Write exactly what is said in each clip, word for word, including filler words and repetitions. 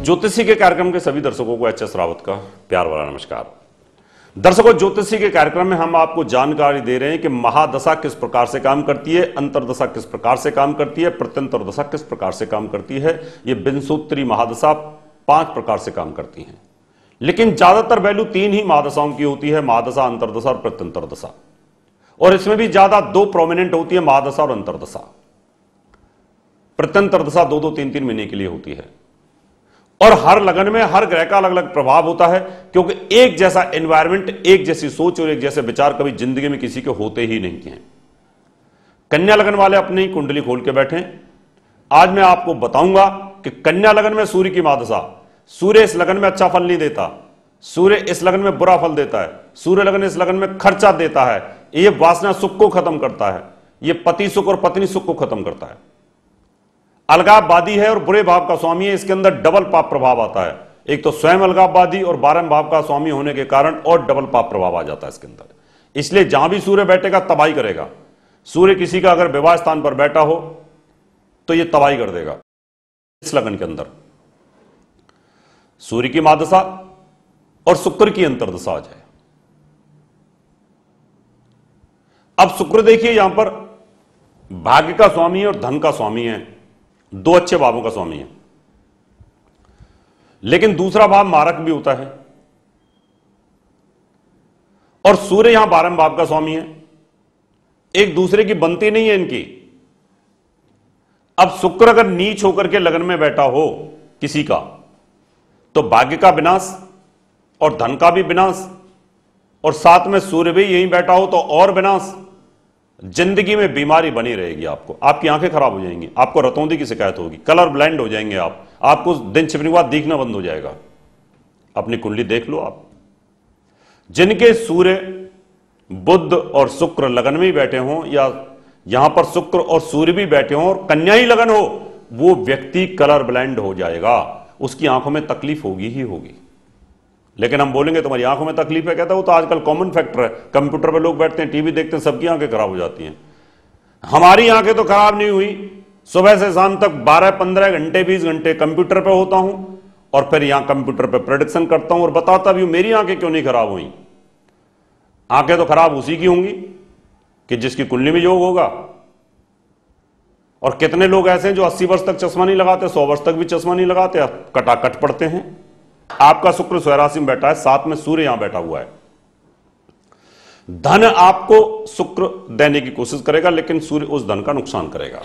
ज्योतिषी के कार्यक्रम के सभी दर्शकों को एच एस रावत का प्यार भरा नमस्कार। दर्शकों, ज्योतिषी के कार्यक्रम में हम आपको जानकारी दे रहे हैं कि महादशा किस प्रकार से काम करती है, अंतरदशा किस प्रकार से काम करती है, प्रत्यंतर दशा किस प्रकार से काम करती है। ये विंशोत्तरी महादशा पांच प्रकार से काम करती है, लेकिन ज्यादातर वैल्यू तीन ही महादशाओं की होती है, महादशा, अंतरदशा और प्रत्यंतर दशा। और इसमें भी ज्यादा दो प्रोमिनेंट होती है, महादशा और अंतरदशा। प्रत्यंतर दशा दो दो तीन तीन महीने के लिए होती है। और हर लगन में हर ग्रह का अलग अलग प्रभाव होता है, क्योंकि एक जैसा एनवायरमेंट, एक जैसी सोच और एक जैसे विचार कभी जिंदगी में किसी के होते ही नहीं हैं। कन्या लगन वाले अपनी कुंडली खोल के बैठे। आज मैं आपको बताऊंगा कि कन्या लगन में सूर्य की महादशा, सूर्य इस लगन में अच्छा फल नहीं देता, सूर्य इस लगन में बुरा फल देता है, सूर्य लगन इस लगन में खर्चा देता है, यह वासना सुख को खत्म करता है, यह पति सुख और पत्नी सुख को खत्म करता है, अलगाववादी है और बुरे भाव का स्वामी है। इसके अंदर डबल पाप प्रभाव आता है। एक तो स्वयं अलगाववादी और बारहवें भाव का स्वामी होने के कारण और डबल पाप प्रभाव आ जाता है इसके अंदर। इसलिए जहां भी सूर्य बैठेगा तबाही करेगा। सूर्य किसी का अगर विवाह स्थान पर बैठा हो तो यह तबाही कर देगा। इस लगन के अंदर सूर्य की महादशा और शुक्र की अंतरदशा आ जाए। अब शुक्र देखिए, यहां पर भाग्य का स्वामी है और धन का स्वामी है, दो अच्छे भावों का स्वामी है। लेकिन दूसरा भाव मारक भी होता है। और सूर्य यहां बारहवें भाव का स्वामी है, एक दूसरे की बनती नहीं है इनकी। अब शुक्र अगर नीच होकर के लगन में बैठा हो किसी का, तो भाग्य का विनाश और धन का भी विनाश, और साथ में सूर्य भी यहीं बैठा हो तो और विनाश। जिंदगी में बीमारी बनी रहेगी, आपको आपकी आंखें खराब हो जाएंगी, आपको रतौंधी की शिकायत होगी, कलर ब्लाइंड हो जाएंगे आप, आपको दिन छिपने के बाद दिखना बंद हो जाएगा। अपनी कुंडली देख लो आप। जिनके सूर्य, बुध और शुक्र लगन में ही बैठे हों, या यहां पर शुक्र और सूर्य भी बैठे हों और कन्या ही लगन हो, वो व्यक्ति कलर ब्लाइंड हो जाएगा। उसकी आंखों में तकलीफ होगी ही होगी। लेकिन हम बोलेंगे तुम्हारी आंखों में तकलीफ है, कहता है वो तो आजकल कॉमन फैक्टर है। कंप्यूटर पे लोग बैठते हैं, टीवी देखते हैं, सबकी आंखें खराब हो जाती हैं। हमारी आंखें तो खराब नहीं हुई। सुबह से शाम तक बारह पंद्रह घंटे बीस घंटे कंप्यूटर पे होता हूं और फिर यहां कंप्यूटर पे प्रेडिक्शन करता हूं और बताता भी हूं मेरी आंखें क्यों नहीं खराब हुई। आंखें तो खराब उसी की होंगी कि जिसकी कुंडली में योग होगा। और कितने लोग ऐसे हैं जो अस्सी वर्ष तक चश्मा नहीं लगाते, सौ वर्ष तक भी चश्मा नहीं लगाते, कटाकट पड़ते हैं। आपका शुक्र स्वराशि में बैठा है, साथ में सूर्य यहां बैठा हुआ है। धन आपको शुक्र देने की कोशिश करेगा, लेकिन सूर्य उस धन का नुकसान करेगा।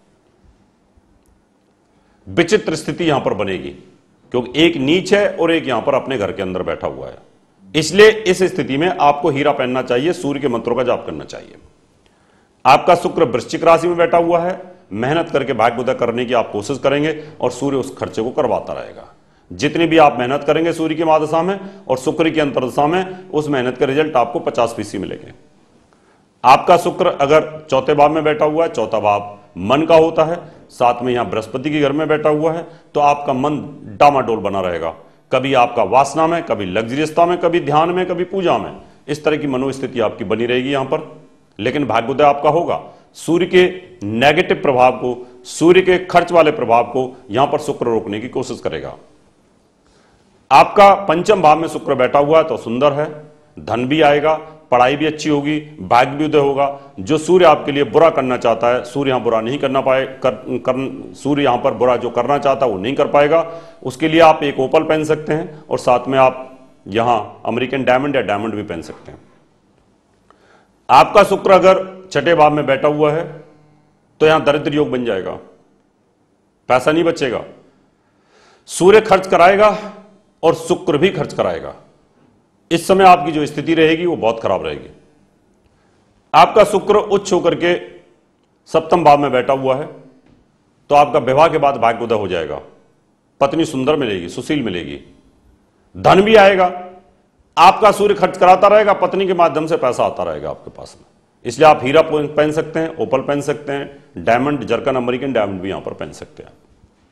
विचित्र स्थिति यहां पर बनेगी, क्योंकि एक नीच है और एक यहां पर अपने घर के अंदर बैठा हुआ है। इसलिए इस स्थिति में आपको हीरा पहनना चाहिए, सूर्य के मंत्रों का जाप करना चाहिए। आपका शुक्र वृश्चिक राशि में बैठा हुआ है। मेहनत करके भाग्य उदय करने की आप कोशिश करेंगे और सूर्य उस खर्चे को करवाता रहेगा। जितनी भी आप मेहनत करेंगे सूर्य की महादशा में और शुक्र की अंतरदशा में, उस मेहनत के रिजल्ट आपको पचास फीसदी मिलेंगे। आपका शुक्र अगर चौथे भाव में बैठा हुआ है, चौथा भाव मन का होता है, साथ में यहां बृहस्पति के घर में बैठा हुआ है, तो आपका मन डामाडोल बना रहेगा। कभी आपका वासना में, कभी लग्जरियसता में, कभी ध्यान में, कभी पूजा में, इस तरह की मनोस्थिति आपकी बनी रहेगी यहां पर। लेकिन भाग्योदय आपका होगा। सूर्य के नेगेटिव प्रभाव को, सूर्य के खर्च वाले प्रभाव को यहां पर शुक्र रोकने की कोशिश करेगा। आपका पंचम भाव में शुक्र बैठा हुआ है तो सुंदर है, धन भी आएगा, पढ़ाई भी अच्छी होगी, भाग्य भी उदय होगा। जो सूर्य आपके लिए बुरा करना चाहता है, सूर्य यहां बुरा नहीं करना पाए कर, कर सूर्य यहां पर बुरा जो करना चाहता है वो नहीं कर पाएगा। उसके लिए आप एक ओपल पहन सकते हैं और साथ में आप यहां अमेरिकन डायमंड या डायमंड भी पहन सकते हैं। आपका शुक्र अगर छठे भाव में बैठा हुआ है तो यहां दरिद्र योग बन जाएगा, पैसा नहीं बचेगा। सूर्य खर्च कराएगा और शुक्र भी खर्च कराएगा। इस समय आपकी जो स्थिति रहेगी वो बहुत खराब रहेगी। आपका शुक्र उच्च होकर के सप्तम भाव में बैठा हुआ है तो आपका विवाह के बाद भाग्योदय हो जाएगा। पत्नी सुंदर मिलेगी, सुशील मिलेगी, धन भी आएगा। आपका सूर्य खर्च कराता रहेगा, पत्नी के माध्यम से पैसा आता रहेगा आपके पास में। इसलिए आप हीरा पहन सकते हैं, ओपल पहन सकते हैं, डायमंड, जर्कन, अमेरिकन डायमंड भी यहां पर पहन सकते हैं।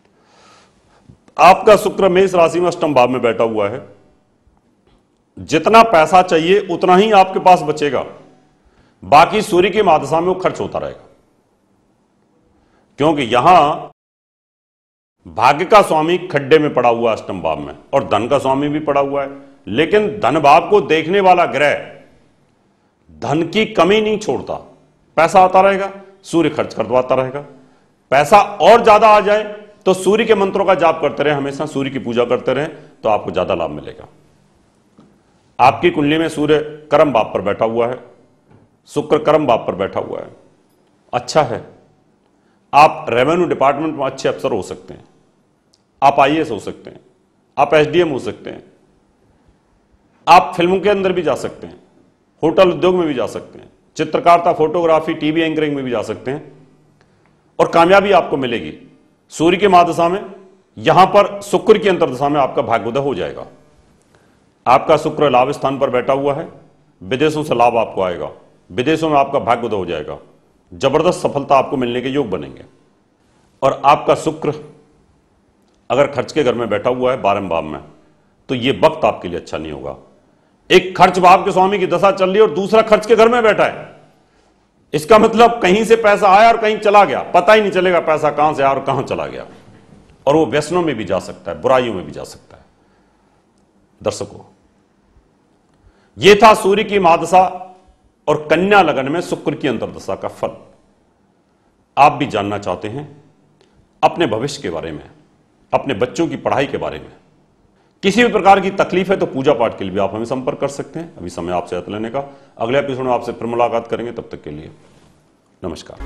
आपका शुक्र मेष राशि में अष्टम भाव में बैठा हुआ है। जितना पैसा चाहिए उतना ही आपके पास बचेगा, बाकी सूर्य की महादशा में वो खर्च होता रहेगा। क्योंकि यहां भाग्य का स्वामी खड्डे में पड़ा हुआ अष्टम भाव में और धन का स्वामी भी पड़ा हुआ है, लेकिन धन भाव को देखने वाला ग्रह धन की कमी नहीं छोड़ता। पैसा आता रहेगा, सूर्य खर्च करवाता रहेगा। पैसा और ज्यादा आ जाए तो सूर्य के मंत्रों का जाप करते रहे, हमेशा सूर्य की पूजा करते रहे, तो आपको ज्यादा लाभ मिलेगा। आपकी कुंडली में सूर्य कर्म भाव पर बैठा हुआ है, शुक्र कर्म भाव पर बैठा हुआ है, अच्छा है। आप रेवेन्यू डिपार्टमेंट में अच्छे अफसर हो सकते हैं, आप आई ए एस हो सकते हैं, आप एस डी एम हो सकते हैं, आप फिल्मों के अंदर भी जा सकते हैं, होटल उद्योग में भी जा सकते हैं, चित्रकारिता, फोटोग्राफी, टीवी एंकरिंग में भी जा सकते हैं और कामयाबी आपको मिलेगी। सूर्य की महादशा में यहां पर शुक्र की अंतर्दशा में आपका भाग्योदय हो जाएगा। आपका शुक्र लाभ स्थान पर बैठा हुआ है, विदेशों से लाभ आपको आएगा, विदेशों में आपका भाग्योदय हो जाएगा, जबरदस्त सफलता आपको मिलने के योग बनेंगे। और आपका शुक्र अगर खर्च के घर में बैठा हुआ है बारहवें भाव में, तो यह वक्त आपके लिए अच्छा नहीं होगा। एक खर्च भाव के स्वामी की दशा चल रही है और दूसरा खर्च के घर में बैठा है, इसका मतलब कहीं से पैसा आया और कहीं चला गया, पता ही नहीं चलेगा पैसा कहां से आया और कहां चला गया। और वो व्यसनों में भी जा सकता है, बुराइयों में भी जा सकता है। दर्शकों, यह था सूर्य की महादशा और कन्या लगन में शुक्र की अंतर्दशा का फल। आप भी जानना चाहते हैं अपने भविष्य के बारे में, अपने बच्चों की पढ़ाई के बारे में, किसी भी प्रकार की तकलीफ है तो पूजा पाठ के लिए भी आप हमें संपर्क कर सकते हैं। अभी समय आपसे हत लेने का, अगले एपिसोड में आपसे फिर मुलाकात करेंगे, तब तक के लिए नमस्कार।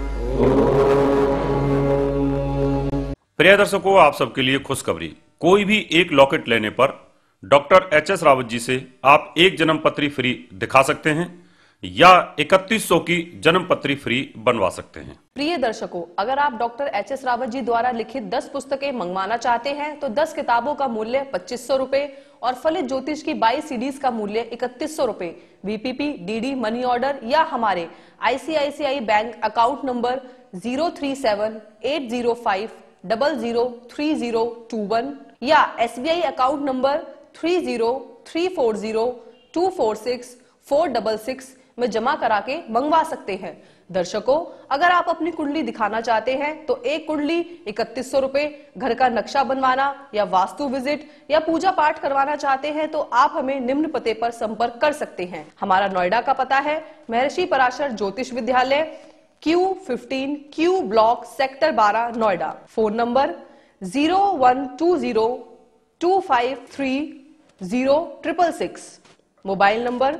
प्रिय दर्शकों, आप सबके लिए खुशखबरी, कोई भी एक लॉकेट लेने पर doctor H S Rawat ji से आप एक जन्म पत्री फ्री दिखा सकते हैं या इकतीस सौ की जन्म पत्री फ्री बनवा सकते हैं। प्रिय दर्शकों, अगर आप doctor H S Rawat ji द्वारा लिखित दस पुस्तकें मंगवाना चाहते हैं तो दस किताबों का मूल्य पच्चीस सौ रुपए और फलित ज्योतिष की बाईस सीडीज का मूल्य इकतीस सौ रुपए वीपीपी, डीडी, मनी ऑर्डर या हमारे ICICI bank account number zero three seven eight zero five double zero three zero two one या SBI account number three zero three four zero two four six four double six में जमा करा के मंगवा सकते हैं। दर्शकों, अगर आप अपनी कुंडली दिखाना चाहते हैं तो एक कुंडली इकतीस सौ रुपए, घर का नक्शा बनवाना या वास्तु विजिट या पूजा पाठ करवाना चाहते हैं तो आप हमें निम्न पते पर संपर्क कर सकते हैं। हमारा नोएडा का पता है महर्षि Parashar Jyotish Vidyalaya, Q fifteen, Q block, sector बारह, Noida. Phone number zero one two zero two five three zero triple six. Mobile number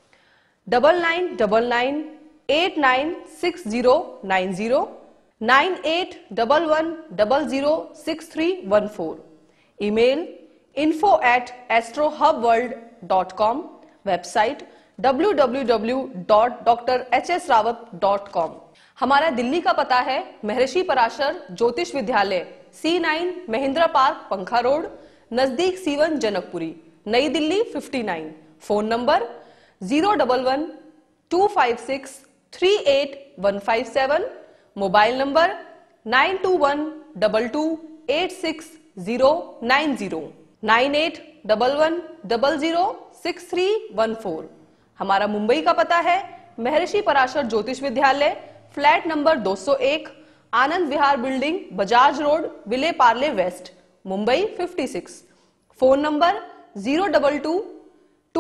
double nine double nine eight nine six zero nine zero nine eight double one double zero six three one four. Email info at astro hub world dot com. Website W W W dot doctor H S Rawat dot com. हमारा दिल्ली का पता है महर्षि Parashar Jyotish Vidyalaya, C nine, Mahindra park, Pankha road, नजदीक C one, Janakpuri, New Delhi fifty nine. Phone number zero double one two five six three eight one five seven. Mobile number nine two one double two eight six zero nine zero nine eight double one double zero six three one four. हमारा मुंबई का पता है महर्षि पराशर ज्योतिष विद्यालय, flat number दो सौ एक, Anand Vihar building, Bajaj road, Vile Parle west, Mumbai fifty six. Phone number zero double to